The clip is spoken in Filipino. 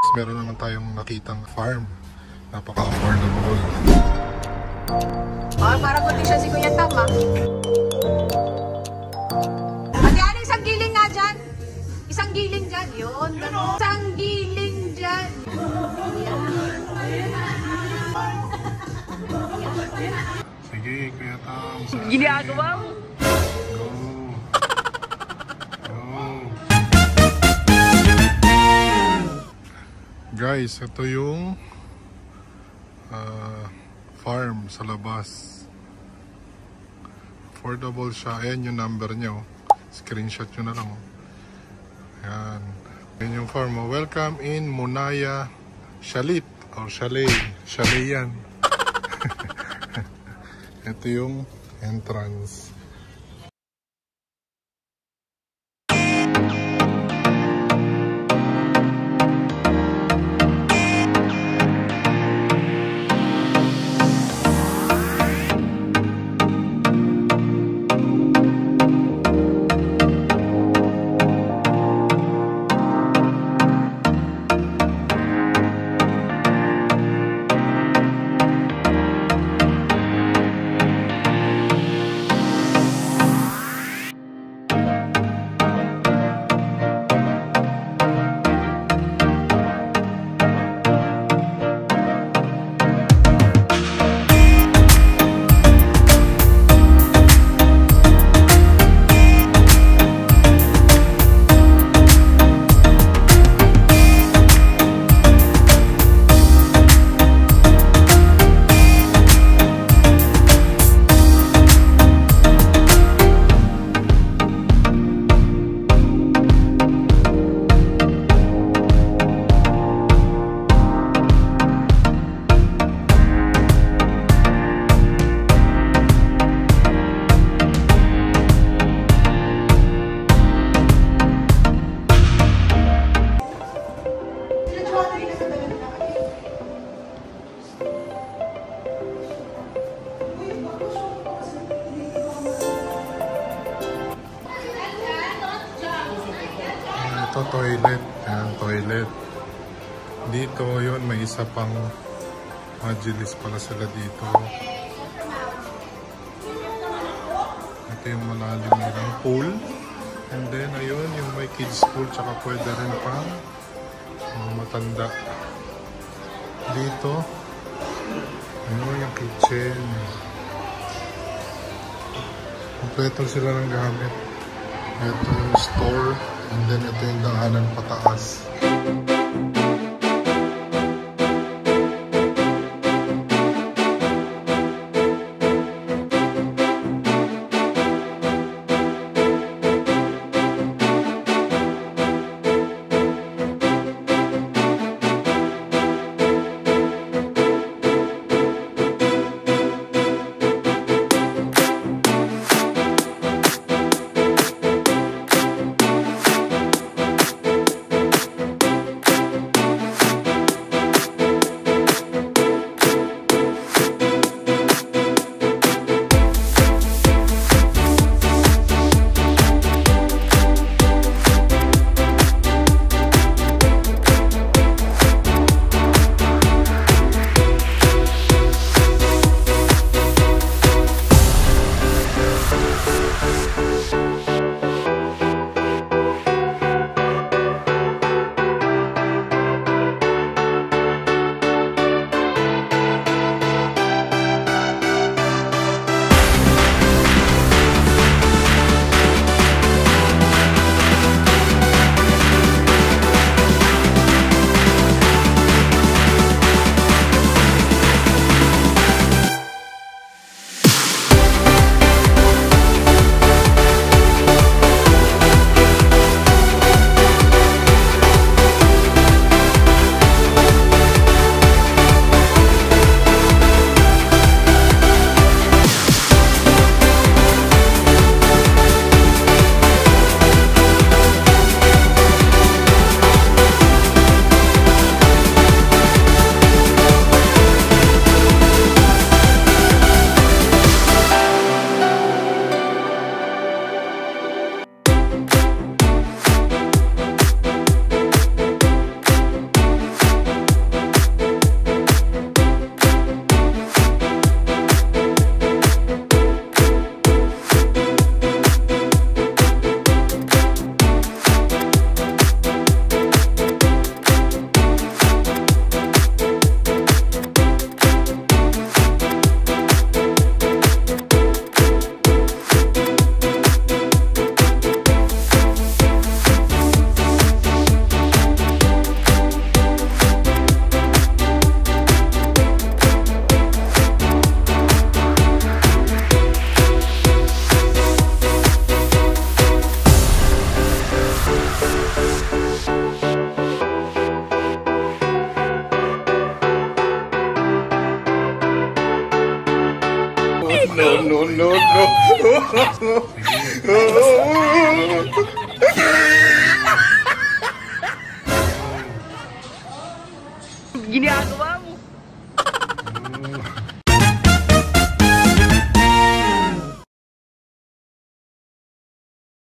Meron naman tayong nakitang farm. Napaka-affordable. Parang kundi siya si Kuya Tam, ah. Ate, ano isang giling nga dyan? Isang giling dyan. Yun, gano'n. Isang giling dyan. Sige, Kuya Tam. Ginagawa mo? Guys, ito yung farm sa labas. Affordable siya. Ayan yung number niya. Oh. Screenshot nyo na lang. Oh. Ayan. Ayan yung farm. Oh. Welcome in Munaya Chalet. Or Chalet. Chalet yan. Ito yung entrance. Ito toilet. Ayan, toilet. Dito yun, may isa pang majilis pala sila dito. Ito yung malalim nilang pool. And then ayun, yung may kids pool, tsaka pwede rin pang mga matanda. Dito, ayun yung kitchen. Kompleto sila ng gamit. Ito yung store. And then ito yung daanan pataas. Ginagawa mo.